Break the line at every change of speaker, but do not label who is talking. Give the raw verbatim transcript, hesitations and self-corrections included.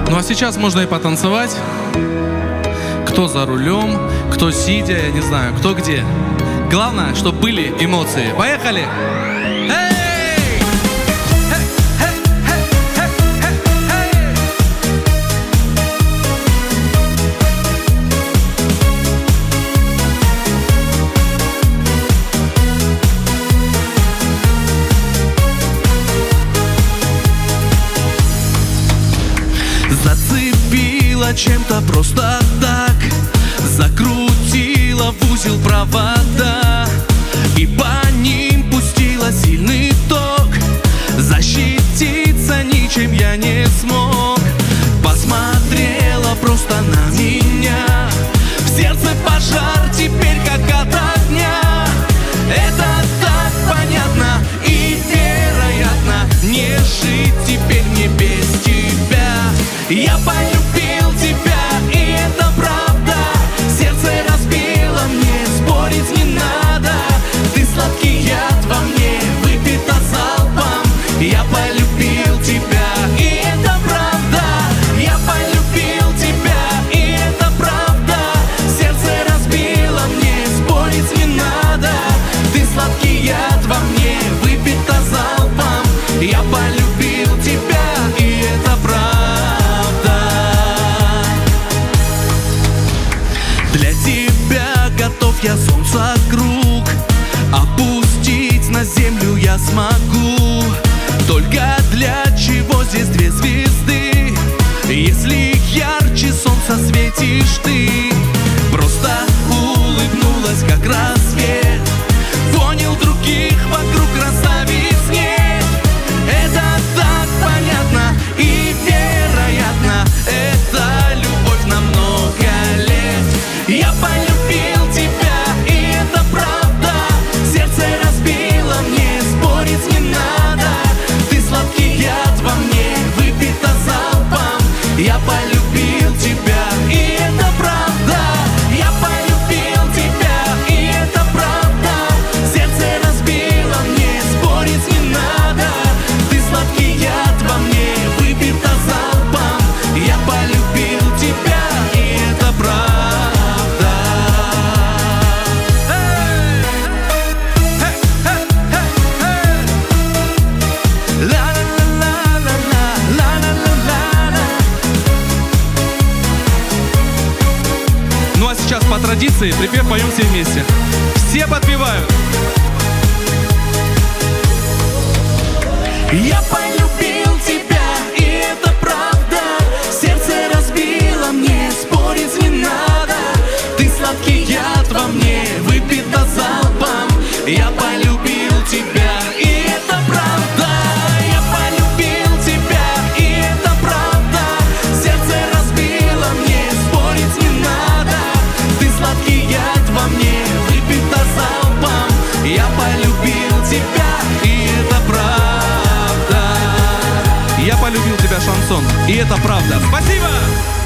Ну а сейчас можно и потанцевать. Кто за рулем, кто сидя, я не знаю, кто где. Главное, чтобы были эмоции. Поехали!
Зацепила чем-то просто так, закрутила в узел провода и по ним пустила сильный ток. Защититься ничем я не смог. Посмотрела просто на меня, в сердце пожар теперь как от огня. Это так понятно и вероятно, не жить теперь мне без тебя. Я полюбил тебя, и это правда. Сердце разбило мне, спорить не надо. Ты сладкий яд во мне, выпито залпом. Я полюбил тебя, и это правда. Я полюбил тебя, и это правда. Сердце разбило мне, спорить не надо. Ты сладкий яд во мне, выпито залпом. Я полюбил тебя, и это правда. Для тебя готов я солнце круг, опустить на землю я смогу. Только для чего здесь две звезды, если ярче солнца светишь ты? Просто улыбнулась, как рассвет, понял, других вокруг красавиц нет. Это так понятно и вероятно, это любовь на много лет. Я полюбил тебя, и это правда. Сердце разбило мне, спорить не надо. Ты сладкий яд во мне, выпито залпом. Я полюбил тебя, и это правда. Я полюбил тебя, и это правда. Сердце разбило мне, спорить не надо. Ты сладкий яд во мне, выпито залпом. Я полюбил тебя, и это правда.
Ну а сейчас по традиции припев поем все вместе. Все подпевают.
Я полюбил тебя, и это правда. Сердце разбило мне, спорить не надо. Ты сладкий яд во мне, выпито залпом. Я полюбил тебя, и это правда. Я полюбил тебя, и это правда. Сердце разбило мне, спорить не надо. Ты сладкий яд во мне, выпито залпом. Я полюбил тебя, и это правда.
Я полюбил тебя, шансон, и это правда. Спасибо!